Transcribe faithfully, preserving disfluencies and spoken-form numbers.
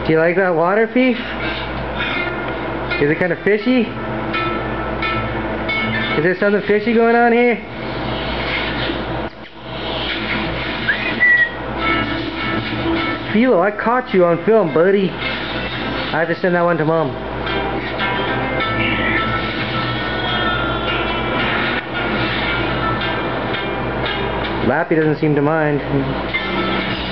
Do you like that water, Fief? Is it kind of fishy? Is there something fishy going on here? Philo, I caught you on film, buddy. I have to send that one to Mom. Lappy doesn't seem to mind.